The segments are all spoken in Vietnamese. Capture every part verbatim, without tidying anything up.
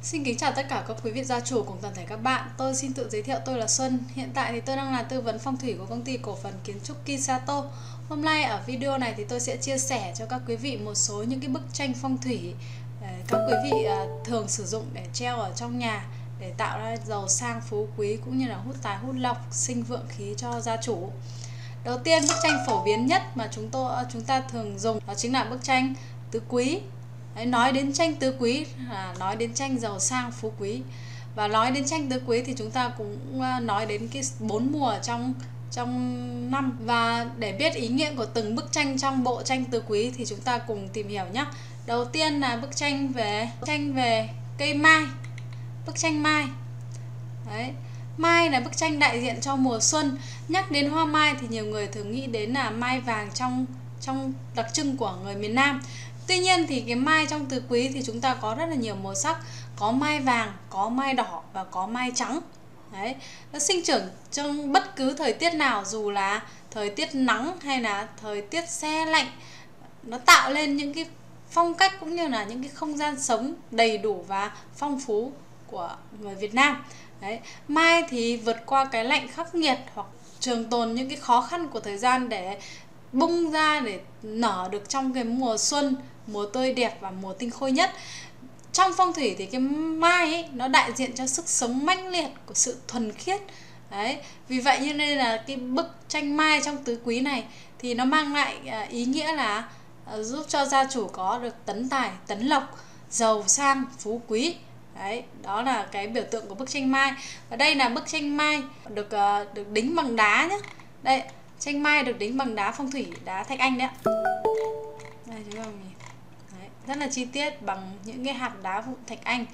Xin kính chào tất cả các quý vị gia chủ cùng toàn thể các bạn. Tôi xin tự giới thiệu, tôi là Xuân. Hiện tại thì tôi đang là tư vấn phong thủy của công ty cổ phần kiến trúc Kisato. Hôm nay ở video này thì tôi sẽ chia sẻ cho các quý vị một số những cái bức tranh phong thủy các quý vị thường sử dụng để treo ở trong nhà để tạo ra giàu sang phú quý cũng như là hút tài hút lộc, sinh vượng khí cho gia chủ. Đầu tiên, bức tranh phổ biến nhất mà chúng tôi chúng ta thường dùng đó chính là bức tranh tứ quý. Đấy, nói đến tranh tứ quý là nói đến tranh giàu sang phú quý, và nói đến tranh tứ quý thì chúng ta cũng nói đến cái bốn mùa trong trong năm. Và để biết ý nghĩa của từng bức tranh trong bộ tranh tứ quý thì chúng ta cùng tìm hiểu nhé. Đầu tiên là bức tranh về bức tranh về cây mai, bức tranh mai. Đấy, mai là bức tranh đại diện cho mùa xuân. Nhắc đến hoa mai thì nhiều người thường nghĩ đến là mai vàng trong trong đặc trưng của người miền Nam. Tuy nhiên thì cái mai trong tứ quý thì chúng ta có rất là nhiều màu sắc, có mai vàng, có mai đỏ và có mai trắng. Đấy, nó sinh trưởng trong bất cứ thời tiết nào, dù là thời tiết nắng hay là thời tiết se lạnh. Nó tạo lên những cái phong cách cũng như là những cái không gian sống đầy đủ và phong phú của người Việt Nam. Đấy, mai thì vượt qua cái lạnh khắc nghiệt hoặc trường tồn những cái khó khăn của thời gian để bung ra để nở được trong cái mùa xuân, mùa tươi đẹp và mùa tinh khôi nhất. Trong phong thủy thì cái mai ấy, nó đại diện cho sức sống mãnh liệt của sự thuần khiết. Đấy, vì vậy như nên là cái bức tranh mai trong tứ quý này thì nó mang lại ý nghĩa là giúp cho gia chủ có được tấn tài, tấn lộc, giàu sang, phú quý. Đấy, đó là cái biểu tượng của bức tranh mai. Và đây là bức tranh mai được được đính bằng đá nhé. Đây, tranh mai được đính bằng đá phong thủy, đá Thạch Anh đấy ạ. Đây chúng ta nhìn. Đấy, rất là chi tiết bằng những cái hạt đá vụn Thạch Anh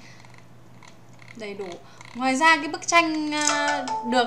đầy đủ. Ngoài ra cái bức tranh được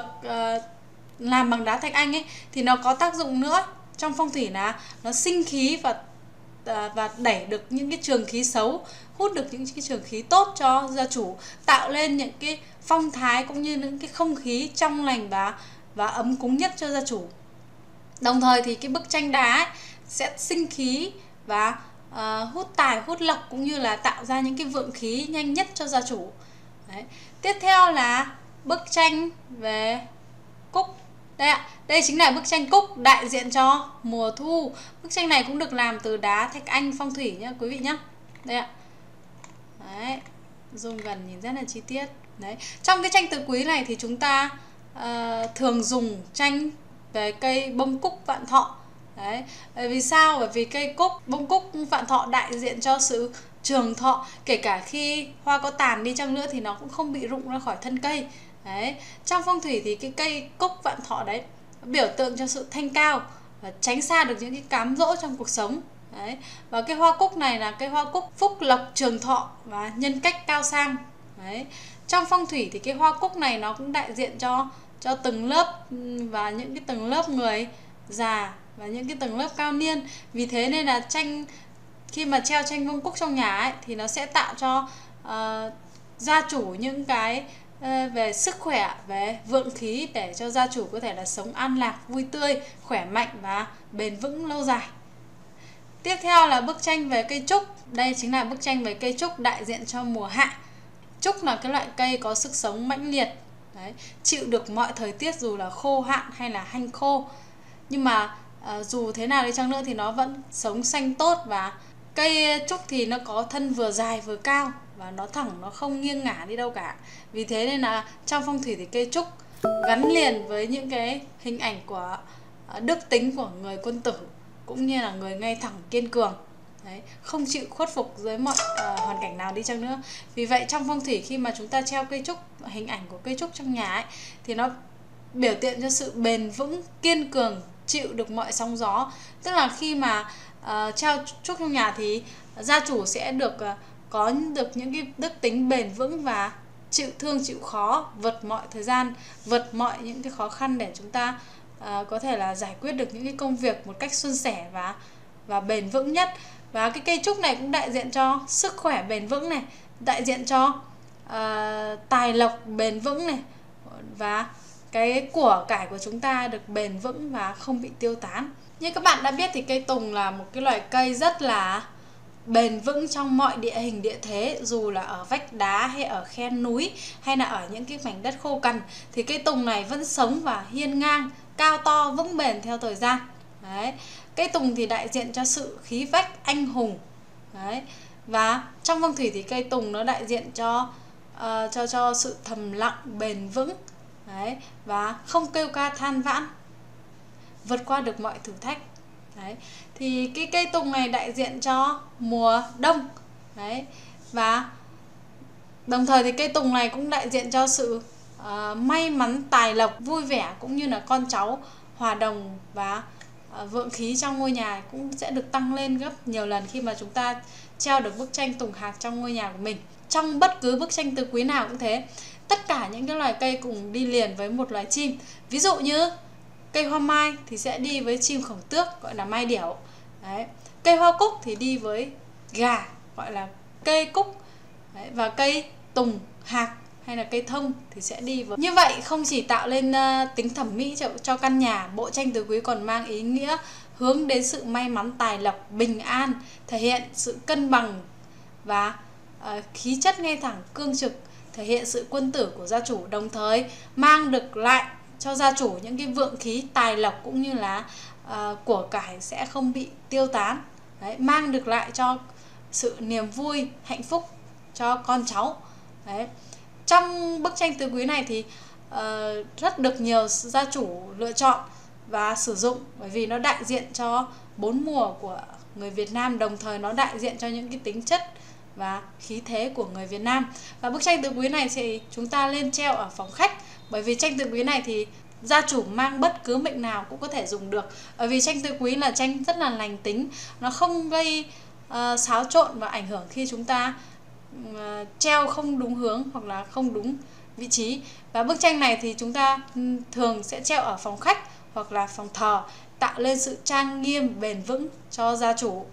làm bằng đá Thạch Anh ấy thì nó có tác dụng nữa trong phong thủy là nó sinh khí và và đẩy được những cái trường khí xấu, hút được những cái trường khí tốt cho gia chủ, tạo lên những cái phong thái cũng như những cái không khí trong lành và và ấm cúng nhất cho gia chủ. Đồng thời thì cái bức tranh đá ấy sẽ sinh khí và uh, hút tài hút lộc cũng như là tạo ra những cái vượng khí nhanh nhất cho gia chủ. Đấy. Tiếp theo là bức tranh về cúc. Đây ạ, đây chính là bức tranh cúc đại diện cho mùa thu. Bức tranh này cũng được làm từ đá Thạch Anh phong thủy nhá quý vị nhá. Đây ạ. Đấy, zoom gần nhìn rất là chi tiết. Đấy, trong cái tranh tứ quý này thì chúng ta uh, thường dùng tranh về cây bông cúc vạn thọ. Đấy, vì sao? Bởi vì cây cúc, bông cúc vạn thọ đại diện cho sự trường thọ, kể cả khi hoa có tàn đi chăng nữa thì nó cũng không bị rụng ra khỏi thân cây. Đấy, trong phong thủy thì cái cây cúc vạn thọ đấy biểu tượng cho sự thanh cao và tránh xa được những cái cám dỗ trong cuộc sống. Đấy, và cái hoa cúc này là cây hoa cúc phúc lộc trường thọ và nhân cách cao sang. Đấy, trong phong thủy thì cái hoa cúc này nó cũng đại diện cho cho từng lớp và những cái tầng lớp người già và những cái tầng lớp cao niên. Vì thế nên là tranh khi mà treo tranh bông cúc trong nhà ấy thì nó sẽ tạo cho uh, gia chủ những cái uh, về sức khỏe, về vượng khí để cho gia chủ có thể là sống an lạc, vui tươi, khỏe mạnh và bền vững lâu dài. Tiếp theo là bức tranh về cây trúc. Đây chính là bức tranh về cây trúc đại diện cho mùa hạ. Trúc là cái loại cây có sức sống mãnh liệt. Đấy, chịu được mọi thời tiết dù là khô hạn hay là hanh khô. Nhưng mà à, dù thế nào đi chăng nữa thì nó vẫn sống xanh tốt. Và cây trúc thì nó có thân vừa dài vừa cao và nó thẳng, nó không nghiêng ngả đi đâu cả. Vì thế nên là trong phong thủy thì cây trúc gắn liền với những cái hình ảnh của đức tính của người quân tử cũng như là người ngay thẳng kiên cường. Đấy, không chịu khuất phục dưới mọi uh, hoàn cảnh nào đi chăng nữa. Vì vậy trong phong thủy khi mà chúng ta treo cây trúc, hình ảnh của cây trúc trong nhà ấy, thì nó biểu tượng cho sự bền vững, kiên cường, chịu được mọi sóng gió. Tức là khi mà uh, treo trúc trong nhà thì gia chủ sẽ được uh, có được những cái đức tính bền vững và chịu thương chịu khó, vượt mọi thời gian, vượt mọi những cái khó khăn để chúng ta uh, có thể là giải quyết được những cái công việc một cách suôn sẻ và và bền vững nhất. Và cái cây trúc này cũng đại diện cho sức khỏe bền vững này, đại diện cho uh, tài lộc bền vững này, và cái của cải của chúng ta được bền vững và không bị tiêu tán. Như các bạn đã biết thì cây tùng là một cái loại cây rất là bền vững trong mọi địa hình địa thế, dù là ở vách đá hay ở khe núi hay là ở những cái mảnh đất khô cằn, thì cây tùng này vẫn sống và hiên ngang, cao to, vững bền theo thời gian. Đấy. Cây tùng thì đại diện cho sự khí phách, anh hùng. Đấy. Và trong phong thủy thì cây tùng nó đại diện cho uh, cho cho sự thầm lặng, bền vững. Đấy. Và không kêu ca than vãn, vượt qua được mọi thử thách. Đấy. Thì cái cây tùng này đại diện cho mùa đông. Đấy. Và đồng thời thì cây tùng này cũng đại diện cho sự uh, may mắn, tài lộc, vui vẻ, cũng như là con cháu hòa đồng và uh, vượng khí trong ngôi nhà cũng sẽ được tăng lên gấp nhiều lần khi mà chúng ta treo được bức tranh tùng hạc trong ngôi nhà của mình. Trong bất cứ bức tranh tứ quý nào cũng thế, tất cả những cái loài cây cùng đi liền với một loài chim. Ví dụ như cây hoa mai thì sẽ đi với chim khổng tước, gọi là mai điểu. Đấy. Cây hoa cúc thì đi với gà, gọi là cây cúc. Đấy. Và cây tùng hạc hay là cây thông thì sẽ đi với... Như vậy không chỉ tạo lên uh, tính thẩm mỹ cho, cho căn nhà, bộ tranh tứ quý còn mang ý nghĩa hướng đến sự may mắn, tài lộc, bình an, thể hiện sự cân bằng và uh, khí chất ngay thẳng, cương trực, thể hiện sự quân tử của gia chủ, đồng thời mang được lại cho gia chủ những cái vượng khí, tài lộc, cũng như là uh, của cải sẽ không bị tiêu tán. Đấy, mang được lại cho sự niềm vui, hạnh phúc cho con cháu. Đấy. Trong bức tranh tứ quý này thì uh, rất được nhiều gia chủ lựa chọn và sử dụng, bởi vì nó đại diện cho bốn mùa của người Việt Nam, đồng thời nó đại diện cho những cái tính chất và khí thế của người Việt Nam. Và bức tranh tứ quý này thì chúng ta lên treo ở phòng khách, bởi vì tranh tứ quý này thì gia chủ mang bất cứ mệnh nào cũng có thể dùng được. Bởi vì tranh tứ quý là tranh rất là lành tính, nó không gây uh, xáo trộn và ảnh hưởng khi chúng ta uh, treo không đúng hướng hoặc là không đúng vị trí. Và bức tranh này thì chúng ta thường sẽ treo ở phòng khách hoặc là phòng thờ, tạo lên sự trang nghiêm, bền vững cho gia chủ.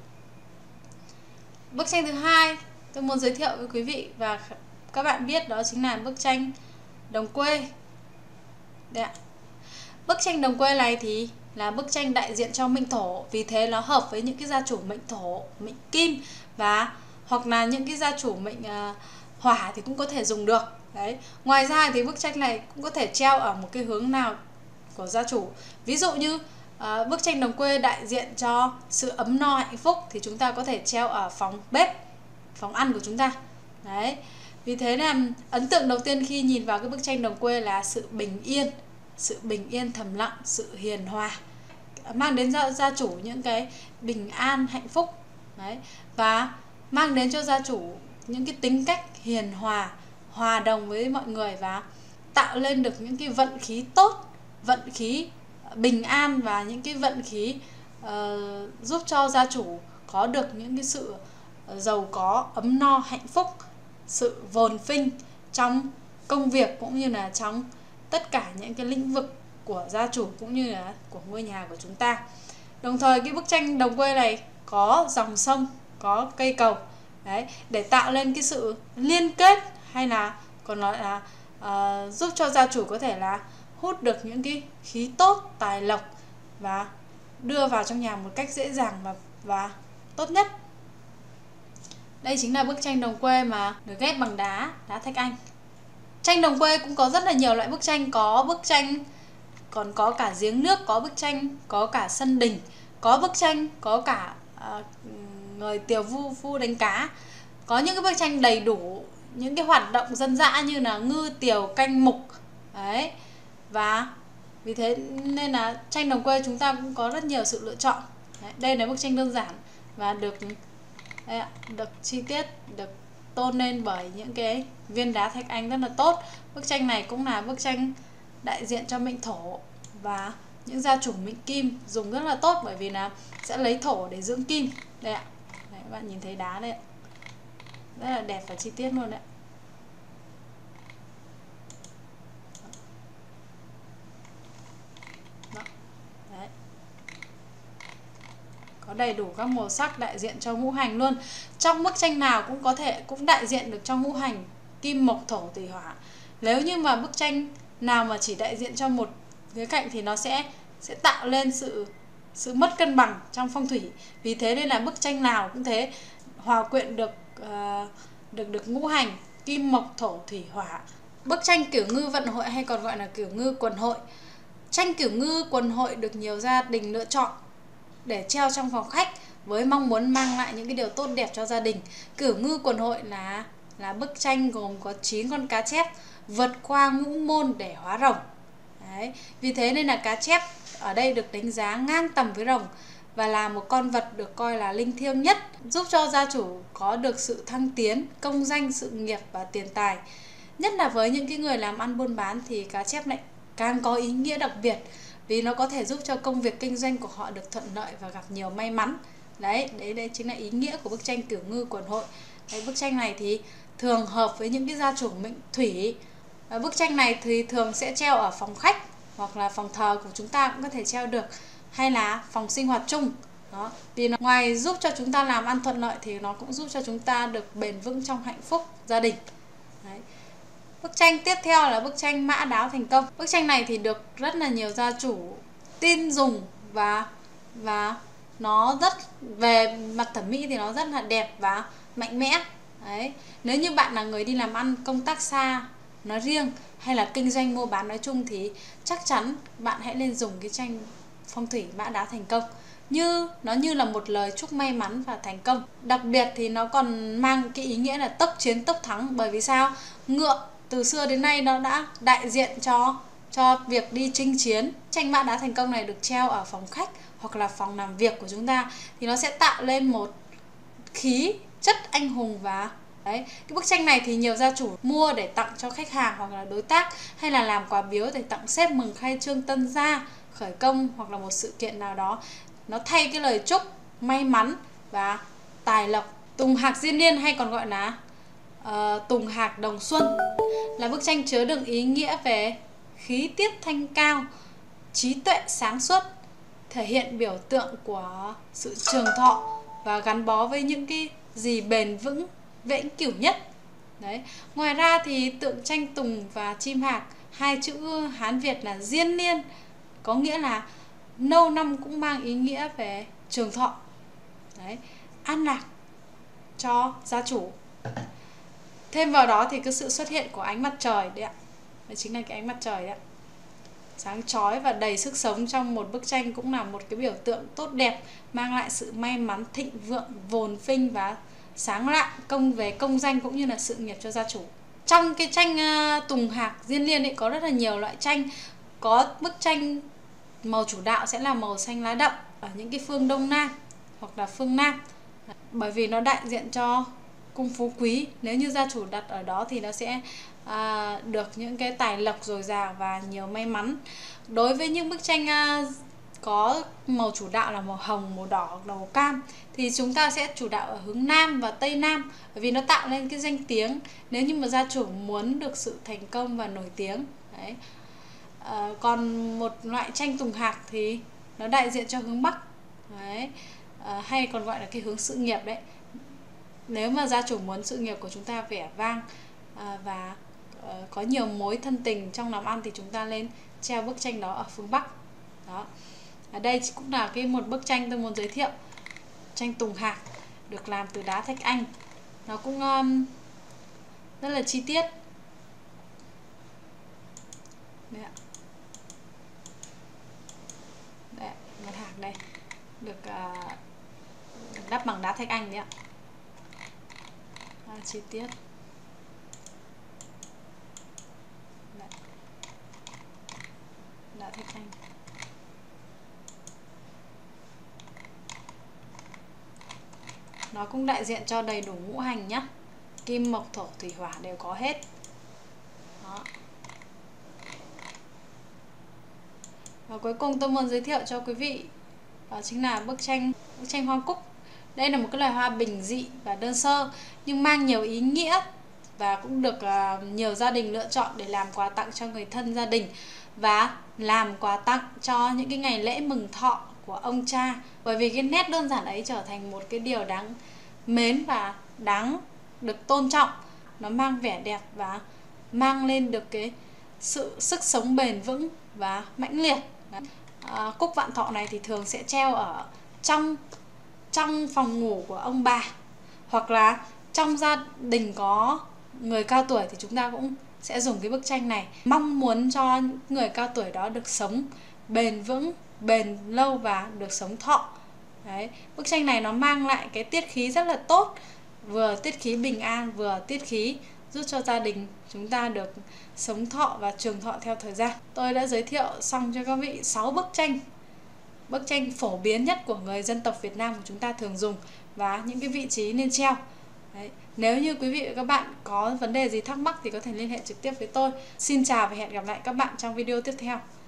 Bức tranh thứ hai tôi muốn giới thiệu với quý vị và các bạn biết, đó chính là bức tranh đồng quê. Đây ạ. Bức tranh đồng quê này thì là bức tranh đại diện cho mệnh thổ, vì thế nó hợp với những cái gia chủ mệnh thổ, mệnh kim, và hoặc là những cái gia chủ mệnh uh, hỏa thì cũng có thể dùng được. Đấy. Ngoài ra thì bức tranh này cũng có thể treo ở một cái hướng nào của gia chủ. Ví dụ như uh, bức tranh đồng quê đại diện cho sự ấm no, hạnh phúc thì chúng ta có thể treo ở phòng bếp, phòng ăn của chúng ta. Đấy. Vì thế là ấn tượng đầu tiên khi nhìn vào cái bức tranh đồng quê là sự bình yên, sự bình yên thầm lặng, sự hiền hòa, mang đến gia, gia chủ những cái bình an, hạnh phúc. Đấy. Và mang đến cho gia chủ những cái tính cách hiền hòa, hòa đồng với mọi người, và tạo lên được những cái vận khí tốt, vận khí bình an và những cái vận khí uh, giúp cho gia chủ có được những cái sự giàu có, ấm no, hạnh phúc, sự vồn vinh trong công việc cũng như là trong tất cả những cái lĩnh vực của gia chủ cũng như là của ngôi nhà của chúng ta. Đồng thời cái bức tranh đồng quê này có dòng sông, có cây cầu. Đấy, để tạo lên cái sự liên kết, hay là còn nói là uh, giúp cho gia chủ có thể là hút được những cái khí tốt, tài lộc và đưa vào trong nhà một cách dễ dàng và, và tốt nhất. Đây chính là bức tranh đồng quê mà được ghép bằng đá, đá thạch anh. Tranh đồng quê cũng có rất là nhiều loại bức tranh, có bức tranh còn có cả giếng nước, có bức tranh có cả sân đình, có bức tranh có cả uh, người tiều vu vu đánh cá. Có những cái bức tranh đầy đủ những cái hoạt động dân dã như là ngư tiều, canh mục. Đấy. Và vì thế nên là tranh đồng quê chúng ta cũng có rất nhiều sự lựa chọn. Đấy. Đây là bức tranh đơn giản và được đây ạ, được chi tiết, được tôn lên bởi những cái viên đá thạch anh rất là tốt. Bức tranh này cũng là bức tranh đại diện cho mệnh thổ, và những gia chủ mệnh kim dùng rất là tốt, bởi vì là sẽ lấy thổ để dưỡng kim. Đây ạ. Đấy, các bạn nhìn thấy đá đây ạ. Rất là đẹp và chi tiết luôn đấy. Đó. Đấy. Có đầy đủ các màu sắc đại diện cho ngũ hành luôn. Trong bức tranh nào cũng có thể cũng đại diện được cho ngũ hành kim, mộc, thổ, thủy, hỏa. Nếu như mà bức tranh nào mà chỉ đại diện cho một khía cạnh thì nó sẽ sẽ tạo lên sự sự mất cân bằng trong phong thủy. Vì thế nên là bức tranh nào cũng thế, hòa quyện được uh, được được ngũ hành kim mộc thổ thủy hỏa. Bức tranh Cửu Ngư Vận Hội hay còn gọi là Cửu Ngư Quần Hội. Tranh Cửu Ngư Quần Hội được nhiều gia đình lựa chọn để treo trong phòng khách với mong muốn mang lại những cái điều tốt đẹp cho gia đình. Cửu Ngư Quần Hội là là bức tranh gồm có chín con cá chép vượt qua ngũ môn để hóa rồng. Đấy, vì thế nên là cá chép ở đây được đánh giá ngang tầm với rồng và là một con vật được coi là linh thiêng nhất, giúp cho gia chủ có được sự thăng tiến, công danh, sự nghiệp và tiền tài. Nhất là với những cái người làm ăn buôn bán thì cá chép lại càng có ý nghĩa đặc biệt, vì nó có thể giúp cho công việc kinh doanh của họ được thuận lợi và gặp nhiều may mắn. Đấy, đấy, đấy chính là ý nghĩa của bức tranh Cửu Ngư Quần Hội. Đấy, bức tranh này thì thường hợp với những cái gia chủ mệnh thủy. Và bức tranh này thì thường sẽ treo ở phòng khách hoặc là phòng thờ của chúng ta cũng có thể treo được, hay là phòng sinh hoạt chung. Đó, vì nó ngoài giúp cho chúng ta làm ăn thuận lợi thì nó cũng giúp cho chúng ta được bền vững trong hạnh phúc gia đình. Đấy. Bức tranh tiếp theo là bức tranh Mã Đáo Thành Công. Bức tranh này thì được rất là nhiều gia chủ tin dùng và và nó rất, về mặt thẩm mỹ thì nó rất là đẹp và mạnh mẽ. Đấy. Nếu như bạn là người đi làm ăn công tác xa nói riêng hay là kinh doanh mua bán nói chung thì chắc chắn bạn hãy nên dùng cái tranh phong thủy Mã Đáo Thành Công. Như nó như là một lời chúc may mắn và thành công. Đặc biệt thì nó còn mang cái ý nghĩa là tốc chiến tốc thắng, bởi vì sao? Ngựa từ xưa đến nay nó đã đại diện cho cho việc đi chinh chiến. Tranh Mã Đáo Thành Công này được treo ở phòng khách hoặc là phòng làm việc của chúng ta thì nó sẽ tạo lên một khí chất anh hùng. Và đấy, cái bức tranh này thì nhiều gia chủ mua để tặng cho khách hàng hoặc là đối tác, hay là làm quà biếu để tặng sếp mừng khai trương tân gia, khởi công hoặc là một sự kiện nào đó. Nó thay cái lời chúc may mắn và tài lộc. Tùng hạc diên niên hay còn gọi là uh, tùng hạc đồng xuân là bức tranh chứa đựng ý nghĩa về khí tiết thanh cao, trí tuệ sáng suốt, thể hiện biểu tượng của sự trường thọ và gắn bó với những cái gì bền vững, vĩnh cửu nhất. Đấy. Ngoài ra thì tượng tranh tùng và chim hạc, hai chữ Hán Việt là diên niên, có nghĩa là lâu năm, cũng mang ý nghĩa về trường thọ. Đấy, an lạc cho gia chủ. Thêm vào đó thì cái sự xuất hiện của ánh mặt trời đấy ạ. Đấy chính là cái ánh mặt trời đấy ạ. Sáng chói và đầy sức sống trong một bức tranh cũng là một cái biểu tượng tốt đẹp, mang lại sự may mắn, thịnh vượng, vồn vinh và sáng lạng công về công danh cũng như là sự nghiệp cho gia chủ. Trong cái tranh uh, tùng hạc diên niên ấy có rất là nhiều loại tranh. Có bức tranh màu chủ đạo sẽ là màu xanh lá đậm ở những cái phương Đông Nam hoặc là phương Nam, bởi vì nó đại diện cho cung phú quý. Nếu như gia chủ đặt ở đó thì nó sẽ à, được những cái tài lộc dồi dào và nhiều may mắn. Đối với những bức tranh à, có màu chủ đạo là màu hồng, màu đỏ, màu cam thì chúng ta sẽ chủ đạo ở hướng Nam và Tây Nam, bởi vì nó tạo lên cái danh tiếng nếu như mà gia chủ muốn được sự thành công và nổi tiếng. Đấy. À, còn một loại tranh tùng hạc thì nó đại diện cho hướng Bắc. Đấy. À, hay còn gọi là cái hướng sự nghiệp đấy. Nếu mà gia chủ muốn sự nghiệp của chúng ta vẻ vang à, và à, có nhiều mối thân tình trong làm ăn thì chúng ta lên treo bức tranh đó ở phương Bắc. Đó. Ở đây cũng là cái một bức tranh tôi muốn giới thiệu, tranh tùng hạc được làm từ đá thạch anh. Nó cũng um, rất là chi tiết. Đây ạ. Đây, một hạc đây được uh, đắp bằng đá thạch anh đấy ạ. À, chi tiết. Đấy. Đá thạch anh. Nó cũng đại diện cho đầy đủ ngũ hành nhá. Kim, mộc, thổ, thủy, hỏa đều có hết. Đó. Và cuối cùng tôi muốn giới thiệu cho quý vị đó chính là bức tranh bức tranh hoa cúc. Đây là một cái loài hoa bình dị và đơn sơ nhưng mang nhiều ý nghĩa và cũng được uh, nhiều gia đình lựa chọn để làm quà tặng cho người thân gia đình và làm quà tặng cho những cái ngày lễ mừng thọ của ông cha. Bởi vì cái nét đơn giản ấy trở thành một cái điều đáng mến và đáng được tôn trọng. Nó mang vẻ đẹp và mang lên được cái sự sức sống bền vững và mãnh liệt. À, cúc vạn thọ này thì thường sẽ treo ở trong trong phòng ngủ của ông bà Hoặc là trong gia đình có người cao tuổi thì chúng ta cũng sẽ dùng cái bức tranh này, mong muốn cho những người cao tuổi đó được sống bền vững, bền lâu và được sống thọ. Đấy, bức tranh này nó mang lại cái tiết khí rất là tốt, vừa tiết khí bình an, vừa tiết khí giúp cho gia đình chúng ta được sống thọ và trường thọ theo thời gian. Tôi đã giới thiệu xong cho các vị sáu bức tranh, bức tranh phổ biến nhất của người dân tộc Việt Nam của chúng ta thường dùng và những cái vị trí nên treo. Đấy. Nếu như quý vị và các bạn có vấn đề gì thắc mắc thì có thể liên hệ trực tiếp với tôi. Xin chào và hẹn gặp lại các bạn trong video tiếp theo.